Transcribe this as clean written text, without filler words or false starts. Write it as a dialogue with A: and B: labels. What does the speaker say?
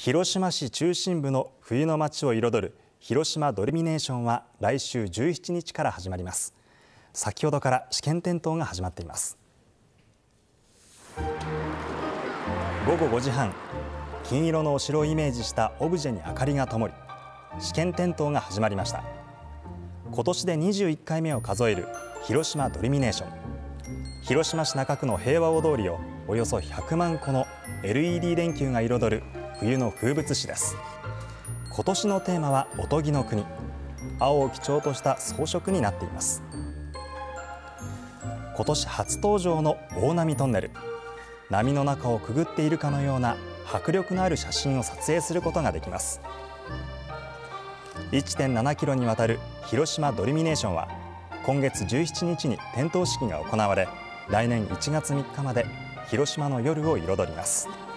A: 広島市中心部の冬の街を彩る広島ドルミネーションは来週17日から始まります。先ほどから試験点灯が始まっています。午後5時半、金色のお城をイメージしたオブジェに明かりが灯り、試験点灯が始まりました。今年で21回目を数える広島ドルミネーション。広島市中区の平和大通りをおよそ100万個の LED 電球が彩る冬の風物詩です。今年のテーマはおとぎの国。青を基調とした装飾になっています。今年初登場の大波トンネル。波の中をくぐっているかのような迫力のある写真を撮影することができます。1.7 キロにわたる広島ドルミネーションは今月17日に点灯式が行われ、来年1月3日まで広島の夜を彩ります。